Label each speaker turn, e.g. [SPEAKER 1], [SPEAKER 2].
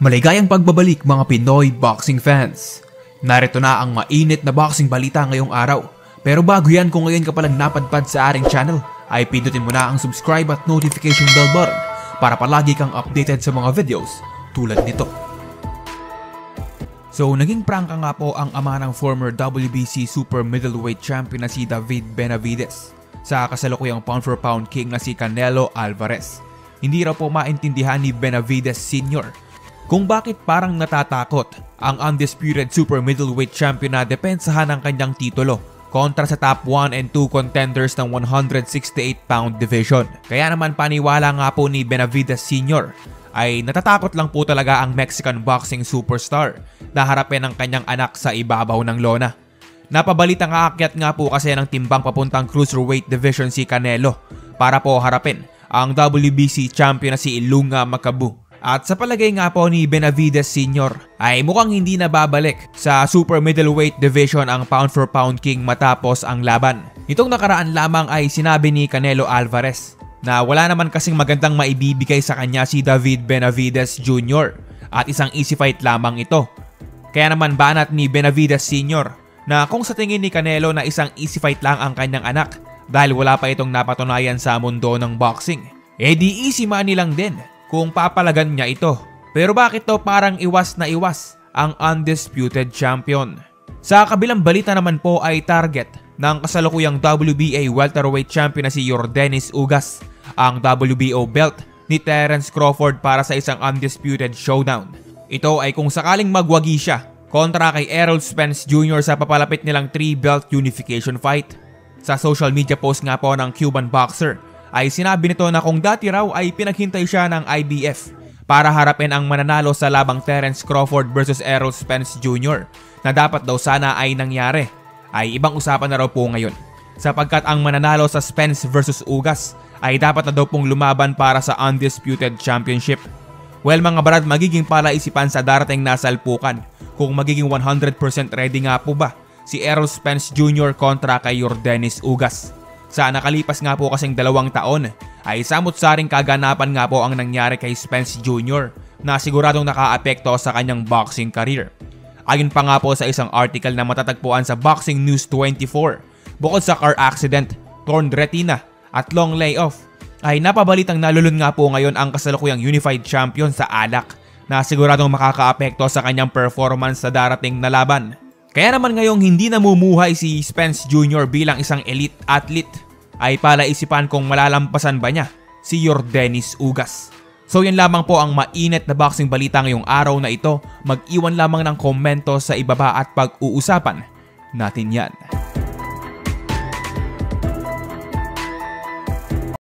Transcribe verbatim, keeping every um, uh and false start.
[SPEAKER 1] Maligayang pagbabalik mga Pinoy boxing fans. Narito na ang mainit na boxing balita ngayong araw. Pero bago yan, kung ngayon ka palang napadpad sa ating channel, ay pindutin mo na ang subscribe at notification bell button para palagi kang updated sa mga videos tulad nito. So naging prangka nga po ang ama ng former W B C super middleweight champion na si David Benavidez sa kasalukuyang pound for pound king na si Canelo Alvarez. Hindi raw po maintindihan ni Benavidez Senior kung bakit parang natatakot ang undisputed super middleweight champion na depensahan ang kanyang titulo kontra sa top one and two contenders ng one sixty-eight pound division. Kaya naman paniwala nga po ni Benavidez Senior ay natatakot lang po talaga ang Mexican boxing superstar na harapin ang kanyang anak sa ibabaw ng lona. Napabalita nga aakyat nga po kasi ng timbang papuntang cruiserweight division si Canelo para po harapin ang W B C champion na si Ilunga Makabu. At sa palagay nga po ni Benavidez Senior ay mukhang hindi na babalik sa super middleweight division ang pound for pound king matapos ang laban. Itong nakaraan lamang ay sinabi ni Canelo Alvarez na wala naman kasing magandang maibibigay sa kanya si David Benavidez Junior at isang easy fight lamang ito. Kaya naman banat ni Benavidez Senior na kung sa tingin ni Canelo na isang easy fight lang ang kanyang anak dahil wala pa itong napatunayan sa mundo ng boxing, eh di easy money lang din kung papalagan niya ito. Pero bakit to parang iwas na iwas ang undisputed champion? Sa kabilang balita naman po ay target ng kasalukuyang W B A welterweight champion na si Yordenis Ugas ang W B O belt ni Terence Crawford para sa isang undisputed showdown. Ito ay kung sakaling magwagi siya kontra kay Errol Spence Junior sa papalapit nilang three belt unification fight. Sa social media post nga po ng Cuban boxer ay sinabi nito na kung dati raw ay pinaghintay siya ng I B F para harapin ang mananalo sa labang Terence Crawford versus Errol Spence Junior na dapat daw sana ay nangyari, ay ibang usapan na raw po ngayon sapagkat ang mananalo sa Spence versus Ugas ay dapat na daw pong lumaban para sa undisputed championship. Well mga brad, magiging palaisipan sa darating na salpukan kung magiging one hundred percent ready nga po ba si Errol Spence Junior kontra kay Yordenis Ugas. Sa nakalipas nga po kasing dalawang taon ay samot-saring kaganapan nga po ang nangyari kay Spence Junior na siguradong nakaapekto sa kanyang boxing career. Ayon pa nga po sa isang article na matatagpuan sa Boxing News twenty-four, bukod sa car accident, torn retina at long layoff, ay napabalitang nalulun nga po ngayon ang kasalukuyang unified champion sa ALAK na siguradong makakaapekto sa kanyang performance sa darating na laban. Kaya naman ngayong hindi namumuhay si Spence Junior bilang isang elite athlete, ay palaisipan kung malalampasan ba niya si Yordenis Ugas. So yan lamang po ang mainit na boxing balita ngayong araw na ito. Mag-iwan lamang ng komento sa ibaba at pag-uusapan natin yan.